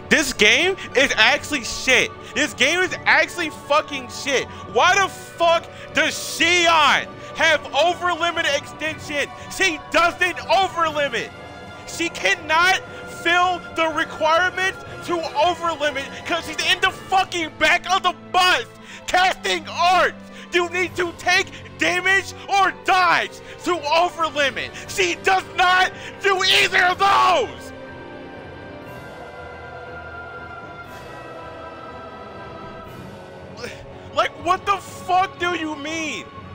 This game is actually shit. This game is actually fucking shit. Why the fuck does Xion have overlimit extension? She doesn't overlimit. She cannot fill the requirements to overlimit because she's in the fucking back of the bus casting arts. You need to take damage or dodge to overlimit. She does not do either of those. Like, what the fuck do you mean?